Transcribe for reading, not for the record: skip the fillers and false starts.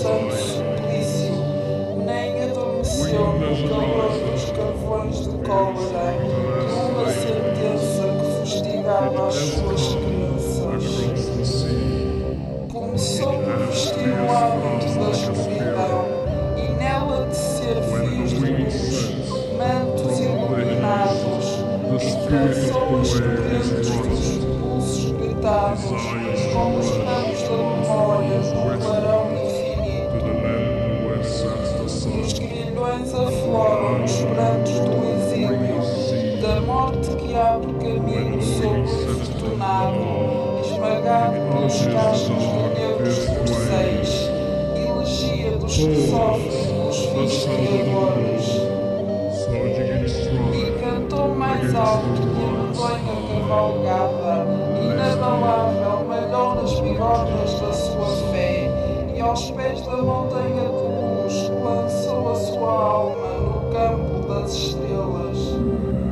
tanto suplício, nem adormeceu no calor dos carvões de cólera, numa sentença que fustigava as suas crenças. Começou por vestir o hábito da escuridão e nela tecer fios de luz, mantos iluminados, e traçou as correntes dos pulsos gritados como os ramos da memória num clarão infinito. Os grilhões afloram nos prantos do exílio, da morte que abre caminho sobre o infortunado, esmagado pelos cachos de negros corceis, elegia dos que sofrem pelos fins criadores. E cantou mais alto que a medonha cavalgada, inabalável, malhou nas bigodes da sua fé, e aos pés da montanha de luz lançou a sua alma no campo das estrelas.